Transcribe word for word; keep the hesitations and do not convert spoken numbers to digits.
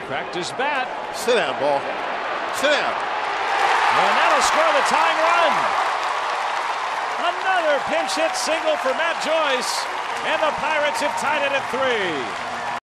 Cracked his bat. Sit down, ball. Sit down. And that'll score the tying run. Another pinch hit single for Matt Joyce. And the Pirates have tied it at three.